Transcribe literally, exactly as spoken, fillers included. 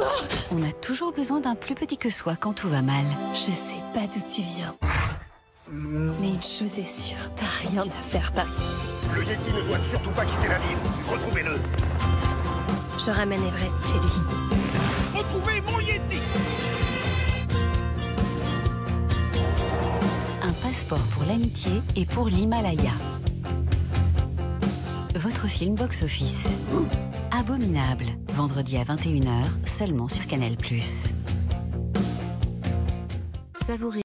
On a toujours besoin d'un plus petit que soi quand tout va mal. Je sais pas d'où tu viens. Mais une chose est sûre, t'as rien à faire par ici. Le Yeti ne doit surtout pas quitter la ville. Retrouvez-le. Je ramène Everest chez lui. Retrouvez mon Yeti. Un passeport pour l'amitié et pour l'Himalaya. Votre film box-office. Abominable. Vendredi à vingt et une heures, seulement sur Canal plus. Savourez.